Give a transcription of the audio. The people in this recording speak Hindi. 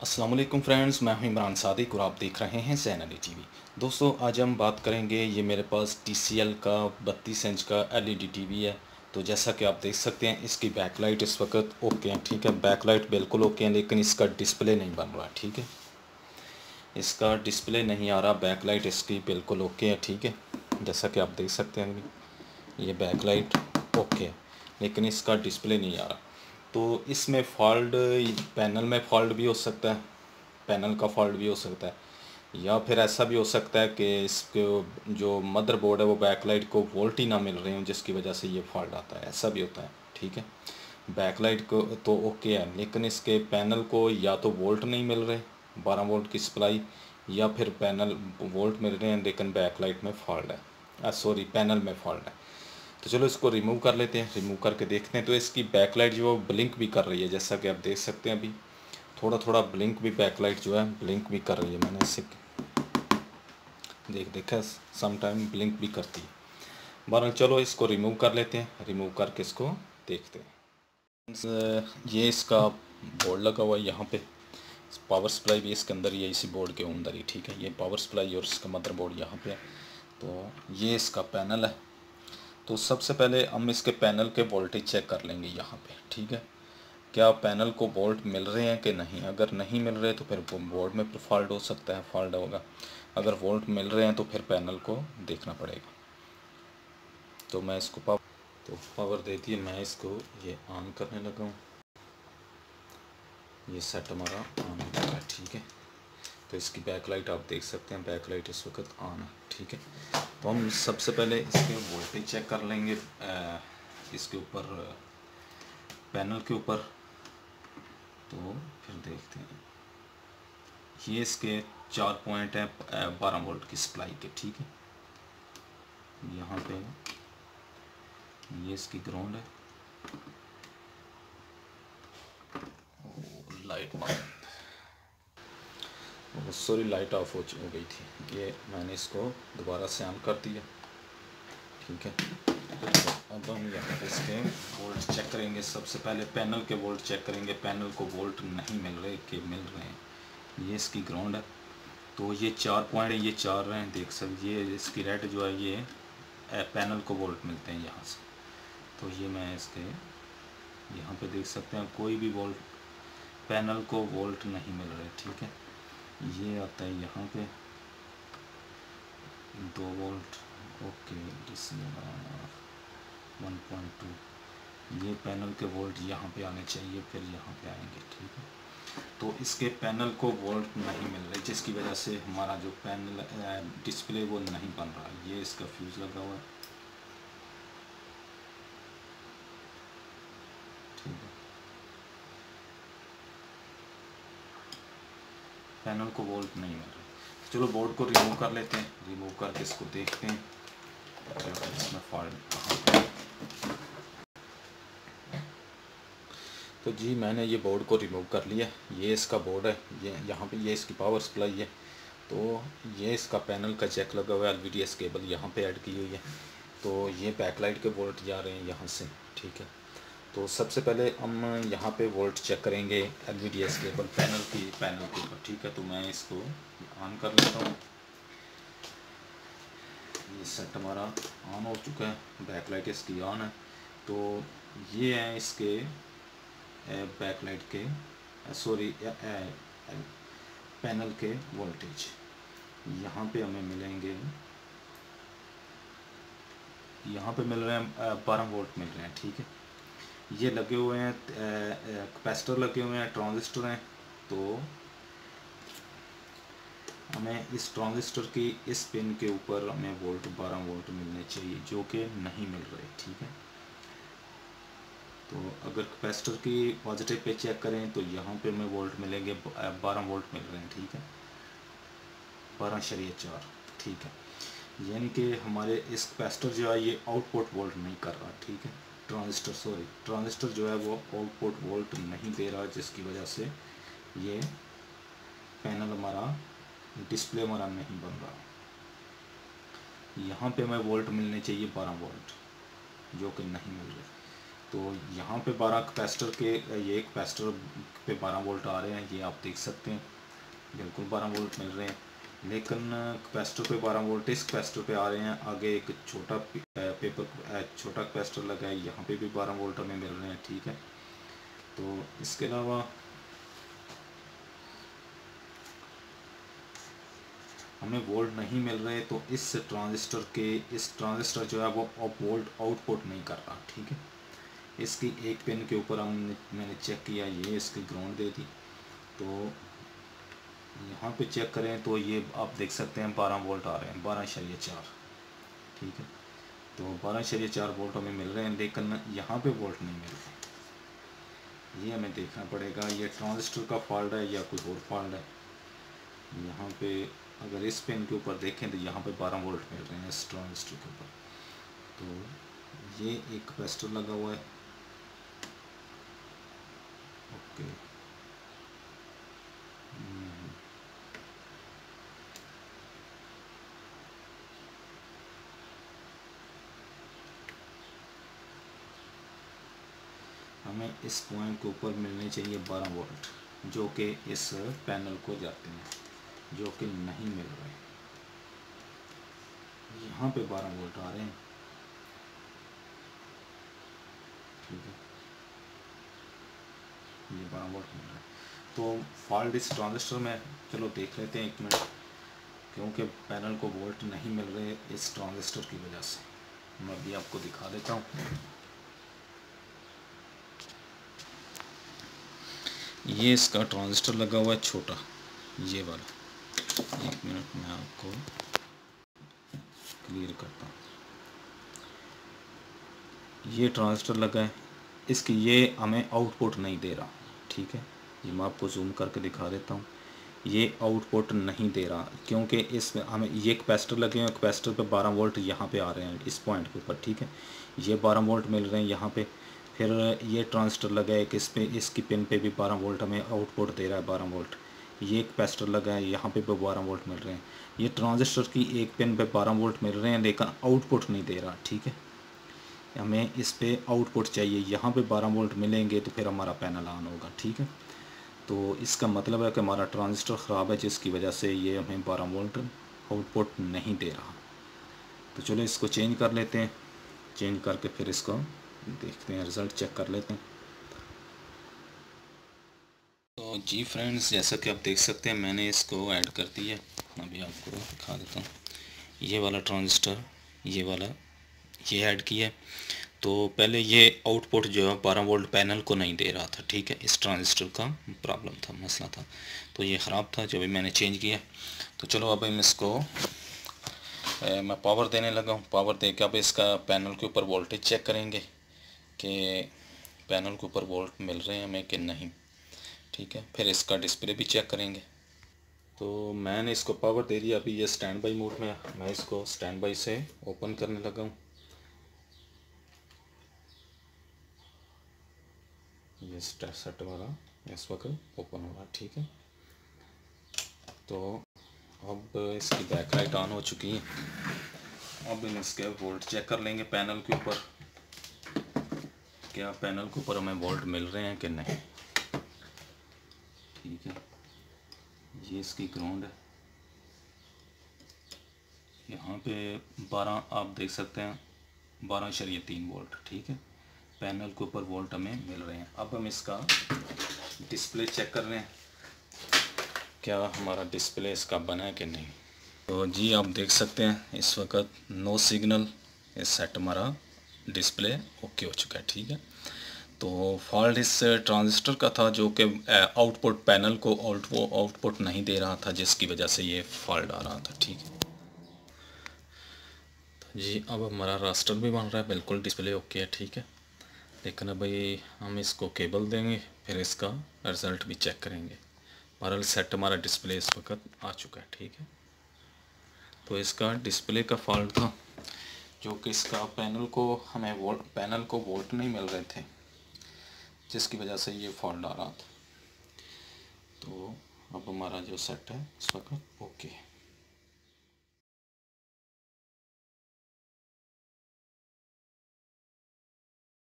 अस्सलाम वालेकुम फ्रेंड्स, मैं हूं इमरान सादिक और आप देख रहे हैं ज़ैन अली टीवी। दोस्तों, आज हम बात करेंगे, ये मेरे पास TCL का 32 इंच का LED टीवी है। तो जैसा कि आप देख सकते हैं, इसकी बैकलाइट इस वक्त ओके है, ठीक है। बैकलाइट बिल्कुल ओके है, लेकिन इसका डिस्प्ले नहीं बन रहा, ठीक है। इसका डिस्प्ले नहीं आ रहा, बैकलाइट इसकी बिल्कुल ओके है, ठीक है। जैसा कि आप देख सकते हैं, ये बैकलाइट ओके है, लेकिन इसका डिस्प्ले नहीं आ रहा। तो इसमें फॉल्ट पैनल में फॉल्ट भी हो सकता है, पैनल का फॉल्ट भी हो सकता है, या फिर ऐसा भी हो सकता है कि इसके जो मदरबोर्ड है वो बैकलाइट को वोल्ट ही ना मिल रहे हों, जिसकी वजह से ये फॉल्ट आता है। ऐसा भी होता है, ठीक है। बैकलाइट को तो ओके है, लेकिन इसके पैनल को या तो वोल्ट नहीं मिल रहे, 12 वोल्ट की सप्लाई, या फिर पैनल वोल्ट मिल रहे हैं लेकिन बैकलाइट में फॉल्ट है, सॉरी पैनल में फॉल्ट है। तो चलो इसको रिमूव कर लेते हैं। रिमूव करके देखते हैं। तो इसकी बैकलाइट जो ब्लिंक भी कर रही है, जैसा कि आप देख सकते हैं, अभी थोड़ा थोड़ा ब्लिंक भी, बैकलाइट जो है ब्लिंक भी कर रही है। मैंने इसे देखा सम टाइम ब्लिंक भी करती है। बहरहाल चलो इसको रिमूव कर लेते हैं। रिमूव करके इसको देखते हैं। ये इसका बोर्ड लगा हुआ है यहाँ पे, पावर सप्लाई भी इसके अंदर ही है, इसी बोर्ड के अंदर ही, ठीक है। ये पावर सप्लाई और इसका मदरबोर्ड यहाँ पे है। तो ये इसका पैनल है। तो सबसे पहले हम इसके पैनल के वोल्टेज चेक कर लेंगे यहाँ पे, ठीक है। क्या पैनल को वोल्ट मिल रहे हैं कि नहीं। अगर नहीं मिल रहे तो फिर बोर्ड में फॉल्ट हो सकता है, फॉल्ट होगा। अगर वोल्ट मिल रहे हैं तो फिर पैनल को देखना पड़ेगा। तो मैं इसको पावर दे दिए, मैं इसको ये ऑन करने लगा हूँ। ये सेट हमारा ऑन हो गया है, ठीक है। तो इसकी बैकलाइट आप देख सकते हैं, बैकलाइट इस वक्त ऑन है, ठीक है। तो हम सबसे पहले इसके वोल्टेज चेक कर लेंगे, इसके ऊपर, पैनल के ऊपर। तो फिर देखते हैं। ये इसके 4 पॉइंट है 12 वोल्ट की सप्लाई के, ठीक है। यहाँ पे ये इसकी ग्राउंड है। लाइट बंद, सॉरी लाइट ऑफ हो गई थी। ये मैंने इसको दोबारा से ऑन कर दिया, ठीक है। तो अब हम यहाँ पे इसके वोल्ट चेक करेंगे। सबसे पहले पैनल के वोल्ट चेक करेंगे। पैनल को वोल्ट नहीं मिल रहे कि मिल रहे हैं। ये इसकी ग्राउंड है। तो ये 4 पॉइंट है, ये 4 हैं, देख सकते। ये इसकी रेड जो है, ये पैनल को वोल्ट मिलते हैं यहाँ से। तो ये मैं इसके यहाँ पे देख सकते हैं, कोई भी वोल्ट पैनल को वोल्ट नहीं मिल रहे, ठीक है। ये आता है यहाँ पे 2 वोल्ट, ओके। इसमें 1.2, ये पैनल के वोल्ट यहाँ पे आने चाहिए, फिर यहाँ पे आएंगे, ठीक है। तो इसके पैनल को वोल्ट नहीं मिल रहे, जिसकी वजह से हमारा जो पैनल डिस्प्ले वो नहीं बन रहा। ये इसका फ्यूज़ लगा हुआ है, ठीक है। पैनल को वोल्ट नहीं मिल रहा। चलो बोर्ड को रिमूव कर लेते हैं। रिमूव करके इसको देखते हैं इसमें फॉल्ट। तो जी मैंने ये बोर्ड को रिमूव कर लिया। ये इसका बोर्ड है, ये यहाँ पे ये इसकी पावर सप्लाई है। तो ये इसका पैनल का जैक लगा हुआ है, LVDS केबल यहाँ पे ऐड की हुई है। तो ये बैकलाइट के वोल्ट जा रहे हैं यहाँ से, ठीक है। तो सबसे पहले हम यहाँ पे वोल्ट चेक करेंगे LVDS केबल पैनल के ऊपर, ठीक है। तो मैं इसको ऑन कर लेता हूँ। ये सेट हमारा ऑन हो चुका है, बैकलाइट इसकी ऑन है। तो ये है इसके बैकलाइट के, सॉरी पैनल के वोल्टेज। यहाँ पे हमें मिलेंगे, यहाँ पे मिल रहे हैं 12 वोल्ट मिल रहे हैं, ठीक है। ये लगे हुए हैं, कैपेसिटर लगे हुए हैं, ट्रांजिस्टर हैं। तो हमें इस ट्रांजिस्टर की इस पिन के ऊपर हमें वोल्ट 12 वोल्ट मिलने चाहिए, जो कि नहीं मिल रहे, ठीक है। तो अगर कैपेसिटर की पॉजिटिव पे चेक करें तो यहाँ पे हमें वोल्ट मिलेंगे, 12 वोल्ट मिल रहे हैं, ठीक है। 12.4, ठीक है। यानी कि हमारे इस कैपेसिटर जो है ये आउटपुट वोल्ट नहीं कर रहा, ठीक है। ट्रांजिस्टर जो है वो आउटपुट वोल्ट नहीं दे रहा, जिसकी वजह से ये पैनल हमारा, डिस्प्ले हमारा नहीं बन रहा। यहाँ पे हमें वोल्ट मिलने चाहिए 12 वोल्ट, जो कि नहीं मिल रहे। तो यहाँ पे 12 कैपेसिटर के ये कैपेसिटर पे 12 वोल्ट आ रहे हैं, ये आप देख सकते हैं, बिल्कुल 12 वोल्ट मिल रहे हैं। लेकिन कैपेसिटर पे 12 वोल्ट इस कैपेसिटर पे आ रहे हैं। आगे एक छोटा छोटा कैपेसिटर लगा है, यहाँ पे भी 12 वोल्ट हमें मिल रहे हैं, ठीक है। तो इसके अलावा हमें वोल्ट नहीं मिल रहे, तो इस ट्रांजिस्टर जो है वो वोल्ट आउटपुट नहीं कर रहा, ठीक है। इसकी एक पिन के ऊपर मैंने चेक किया, ये इसकी ग्राउंड दे दी, तो यहाँ पे चेक करें तो ये आप देख सकते हैं 12 वोल्ट आ रहे हैं, 12.4, ठीक है। तो 12.4 वोल्ट हमें मिल रहे हैं, लेकिन यहाँ पे वोल्ट नहीं मिल रहे। ये हमें देखना पड़ेगा, ये ट्रांजिस्टर का फॉल्ट है या कोई और फॉल्ट है। यहाँ पे अगर इस पिन के ऊपर देखें तो यहाँ पे 12 वोल्ट मिल रहे हैं इस ट्रांजिस्टर के ऊपर। तो ये एक कैपेसिटर लगा हुआ है, ओके। हमें इस पॉइंट के ऊपर मिलने चाहिए 12 वोल्ट, जो कि इस पैनल को जाते हैं, जो कि नहीं मिल रहे। यहाँ पे 12 वोल्ट आ रहे हैं, ठीक है, ये 12 वोल्ट मिल रहा है। तो फॉल्ट इस ट्रांजिस्टर में, चलो देख लेते हैं 1 मिनट, क्योंकि पैनल को वोल्ट नहीं मिल रहे इस ट्रांजिस्टर की वजह से। मैं अभी आपको दिखा देता हूँ। ये इसका ट्रांजिस्टर लगा हुआ है छोटा, ये वाला। 1 मिनट में आपको क्लियर करता हूँ। ये ट्रांजिस्टर लगा है, इसकी ये हमें आउटपुट नहीं दे रहा, ठीक है। ये मैं आपको जूम करके दिखा देता हूँ, ये आउटपुट नहीं दे रहा, क्योंकि इसमें हमें ये कैपेसिटर लगे हैं, कैपेसिटर पे 12 वोल्ट यहाँ पे आ रहे हैं इस पॉइंट के ऊपर, ठीक है। ये 12 वोल्ट मिल रहे हैं यहाँ पे। फिर ये ट्रांजिस्टर लगा है कि इस पे, इसकी पिन पे भी 12 वोल्ट हमें आउटपुट दे रहा है, 12 वोल्ट। ये एक कैपेसिटर लगा है, यहाँ पे भी 12 वोल्ट मिल रहे हैं। ये ट्रांजिस्टर की एक पिन पे 12 वोल्ट मिल रहे हैं, लेकिन आउटपुट नहीं दे रहा, ठीक है। हमें इस पे आउटपुट चाहिए, यहाँ पे 12 वोल्ट मिलेंगे तो फिर हमारा पैनल ऑन होगा, ठीक है। तो इसका मतलब है कि हमारा ट्रांजिस्टर ख़राब है, जिसकी वजह से ये हमें 12 वोल्ट आउटपुट नहीं दे रहा। तो चलो इसको चेंज कर लेते हैं, चेंज करके फिर इसको देखते हैं, रिज़ल्ट चेक कर लेते हैं। तो जी फ्रेंड्स, जैसा कि आप देख सकते हैं मैंने इसको ऐड कर दिया। अभी आपको दिखा देता हूँ, ये वाला ट्रांजिस्टर, ये वाला, ये ऐड किया है। तो पहले ये आउटपुट जो है 12 वोल्ट पैनल को नहीं दे रहा था, ठीक है। इस ट्रांजिस्टर का प्रॉब्लम था, मसला था, तो ये ख़राब था, जो भी मैंने चेंज किया। तो चलो अब हम इसको मैं पावर देने लगा हूँ। पावर दे के अब इसका पैनल के ऊपर वोल्टेज चेक करेंगे कि पैनल के ऊपर वोल्ट मिल रहे हैं हमें कि नहीं, ठीक है। फिर इसका डिस्प्ले भी चेक करेंगे। तो मैंने इसको पावर दे दिया, अभी ये स्टैंड बाई मोड में है। मैं इसको स्टैंड बाई से ओपन करने लगा हूँ। ये सेट वाला इस वक्त ओपन हो रहा है, ठीक है। तो अब इसकी बैक लाइट ऑन हो चुकी है। अब इन इसके वोल्ट चेक कर लेंगे पैनल के ऊपर, क्या पैनल के ऊपर हमें वोल्ट मिल रहे हैं कि नहीं, ठीक है। ये इसकी ग्राउंड है, यहाँ पे 12 आप देख सकते हैं, 12.3 वोल्ट, ठीक है। पैनल के ऊपर वोल्ट हमें मिल रहे हैं। अब हम इसका डिस्प्ले चेक कर रहे हैं, क्या हमारा डिस्प्ले इसका बना है कि नहीं। तो जी आप देख सकते हैं इस वक्त नो सिग्नल, इस सेट हमारा डिस्प्ले ओके हो चुका है, ठीक है। तो फॉल्ट इस ट्रांजिस्टर का था, जो कि आउटपुट पैनल को आउटपुट नहीं दे रहा था, जिसकी वजह से ये फॉल्ट आ रहा था, ठीक है। तो जी अब हमारा रास्टर भी बन रहा है, बिल्कुल डिस्प्ले ओके है, ठीक है। लेकिन अभी हम इसको केबल देंगे, फिर इसका रिज़ल्ट भी चेक करेंगे। बहरहाल सेट हमारा डिस्प्ले इस वक्त आ चुका है, ठीक है। तो इसका डिस्प्ले का फॉल्ट था, जो कि इसका पैनल को वोल्ट नहीं मिल रहे थे, जिसकी वजह से ये फॉल्ट आ रहा था। तो अब हमारा जो सेट है इस वक्त ओके है।